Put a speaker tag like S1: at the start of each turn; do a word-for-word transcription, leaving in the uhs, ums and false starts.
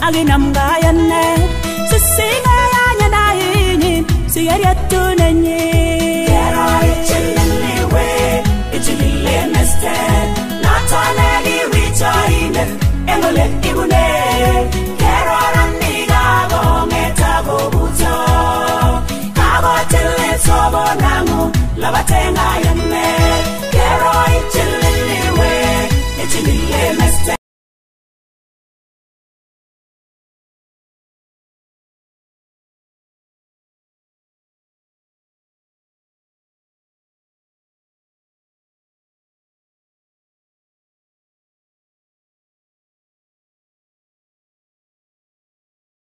S1: aginam gayane sisinga ya na yini sigaria tunenye kero ichilile we ichilile neste natane di richaine engole ibune kero raniga go meta go buto kago tele sobo nangu labatenga ya